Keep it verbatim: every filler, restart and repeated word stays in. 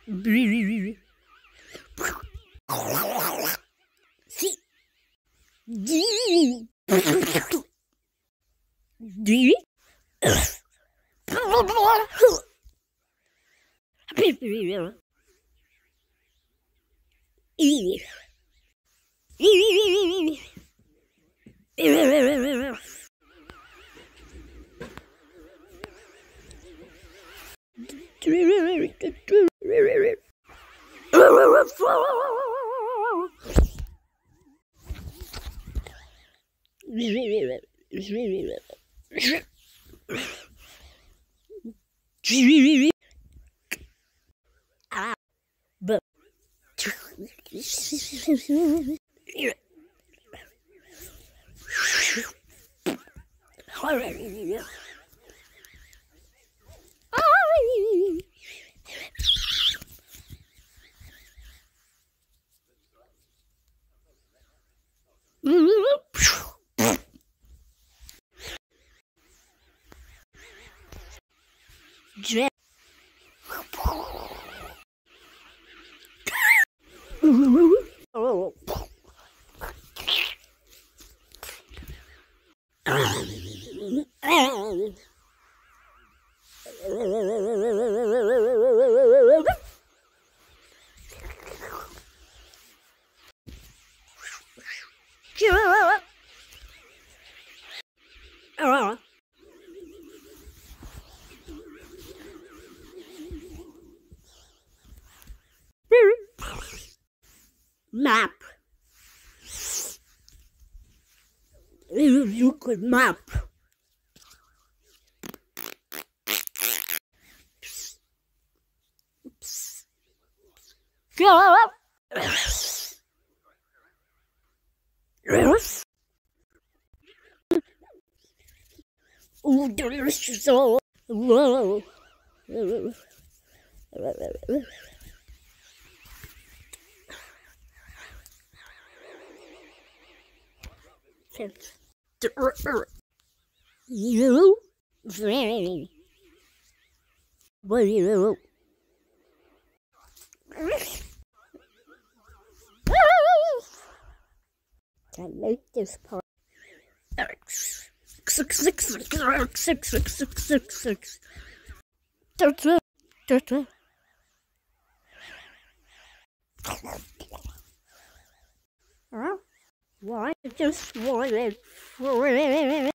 See. D. D. E. J. Map. You could map. Oh, delicious! Oh, whoa! You very what do you I like this part. Six six six six six six six six six. That's it. That's it. Huh? Why? I just wanted